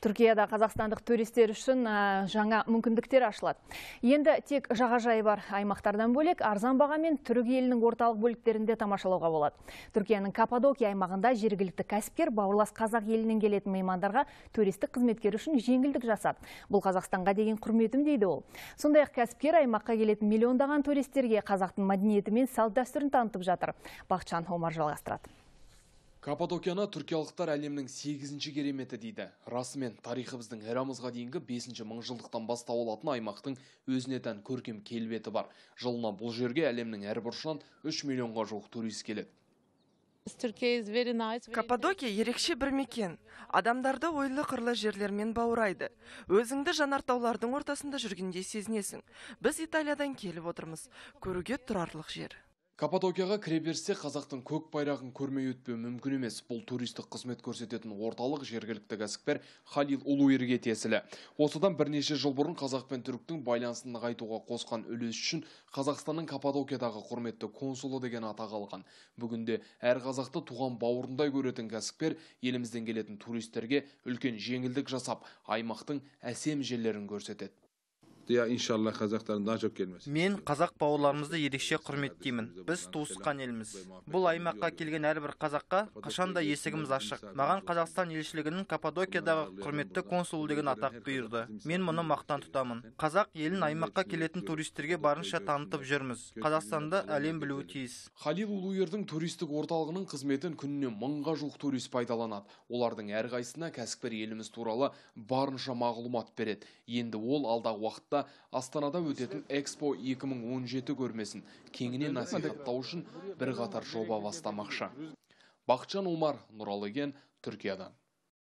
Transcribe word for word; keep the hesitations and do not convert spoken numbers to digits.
Түркияда қазақстандық туристер үшін жаңа мүмкіндіктер ашылады. Енді тек жағажайы бар аймақтардан бөлек арзан бағамен түрік елінің орталық бөліктерінде тамашалауға болады. Түркияның Каппадокия аймағында жергілікті кәсіпкер бауырлас қазақ елінен келетін меймандарға туристік қызметкер үшін жеңілдік жасады. Бұл Қазақстанға деген құрметім дейді ол. Сондай-ақ кәсіпкер аймаққа келетін миллиондаған туристерге қазақтың мәдениеті мен салт-дәстүрін танытып жатыр. Бақытжан Омар жалғастырады. Каппадокияны түркиялықтар әлемнің сегізінші кереметі дейді. Расымен тарихы біздің эрамызға дейінгі бесінші мыңжылдықтан бастау алатын аймақтың өзіне тән көркем келбеті бар. Жылына бұл жерге әлемнің әр бұрышынан үш миллионға жуық турист келеді. Каппадокия ерекше бір мекен. Адамдарды ойлы-қырлы жерлермен баурайды. Өзіңді жанартаулардың ортасында жүргенде сезінесің. Біз Италиядан келіп отырмыз. Көруге тұрарлық жер. Каппадокияға кіреберісте қазақтың көк байрағын көрмей өтпеу мүмкін емес. Бұл туристік қызмет көрсететін орталық жергілікті кәсіпкер Халил Улуерге тиесілі. Осыдан бірнеше жыл бұрын қазақ пен түріктің байланысын нығайтуға қосқан үлес үшін Қазақстанның Каппадокиядағы құрметті консулы деген атақ алған. Бүгінде әр қазақты туған бауырындай көретін кәсіпкер елімізден келетін туристерге үлкен жеңілдік жасап, аймақтың әсем жерлерін көрсетеді. İnşallah Қазақстан daha çok gelmez. Мен қазақ бауырларымызды ерекше құрметтеймін. Біз туысқан елміз. Бұл аймаққа келген әрбір қазаққа қашанда есігіміз ашық. Маған Қазақстан елшілігінің Каппадокиядағы құрметті консул деген атақ бұйырды. Мен мұны мақтан тұтамын. Қазақ елін аймаққа келетін туристерге барынша танытып жүрміз. Қазақстанды әлем білуі тиіс. Халил Улуердің туристік орталығының қызметін күніне мыңға жуық турист пайдаланады. Олардың әрқайсысына кәсіпкер еліміз туралы барынша мағлұмат береді. Енді ол алдағы уақытта Астанада өтетін Экспо екі мың он жеті көрмесін кеңінен насихаттау үшін бір қатар жоба бастамақшы. Бақытжан Омар, Нұралы Ген, Түркиядан.